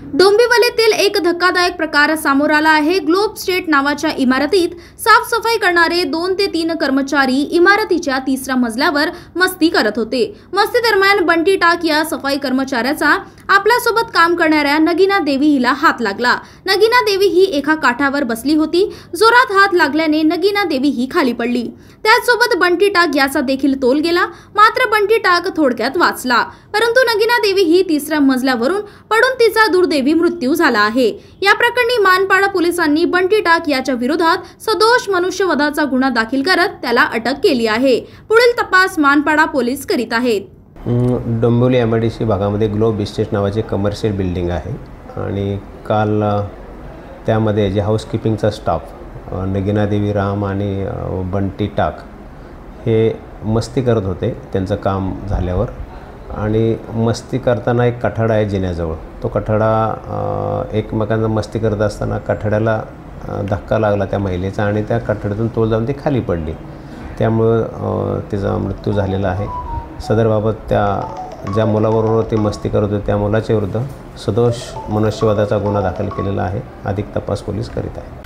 डोंबिवलीतील एक धक्कादायक प्रकार समोर आला आहे। ग्लोब स्टेट नावाच्या इमारतीत साफसफाई करणारे 2 ते 3 कर्मचारी इमारतीच्या 3ऱ्या मजल्यावर मस्ती करत होते। मस्ती दरम्यान बंटी टाक या सफाई कर्मचाऱ्याचा आपल्यासोबत काम करणाऱ्या नगीना देवी हिला हात लागला। नगीना देवी ही एका काठावर बसली होती। जोरात हात लागल्याने नगीना देवी ही खाली पडली। त्याचसोबत बंटी टाक याचा देखील तोल गेला। मात्र बंटी टाक थोडक्यात वाचला, परंतु नगीना देवी ही 3ऱ्या मजल्यावरून पडून तिचा दुर्दैवी मृत्यू झाला आहे। या प्रकरणी मानपाडा पोलिसांनी बंटी टाक याच्या विरोधात सदोष मनुष्यवधाचा गुन्हा दाखल करत त्याला अटक केली आहे। पुढील तपास मानपाडा पोलीस करीत आहेत। डोंबिवली MIDC भागामध्ये ग्लोब इस्टेट नावाचे कमर्शियल बिल्डिंग आहे आणि काल त्यामध्ये जे हाऊसकीपिंगचा स्टाफ नगीना देवी राम आणि बंटी टाक हे मस्ती करत होते त्यांचं काम झाल्यावर। आणि मस्ती करताना एक कठडा आहे जिन्याजवळ, तो कठडा एकमेकांना मस्ती करत असताना कठड्याला धक्का लागला त्या महिलेचा आणि त्या कठड्यातून तोल जाऊन ती खाली पडली। त्यामुळं तिचा मृत्यू झालेला आहे। सदरबाबत त्या ज्या मुलाबरोबर ती मस्ती करत होती त्या मुलाच्या विरुद्ध सदोष मनुष्यवधाचा गुन्हा दाखल केलेला आहे। अधिक तपास पोलीस करीत आहेत।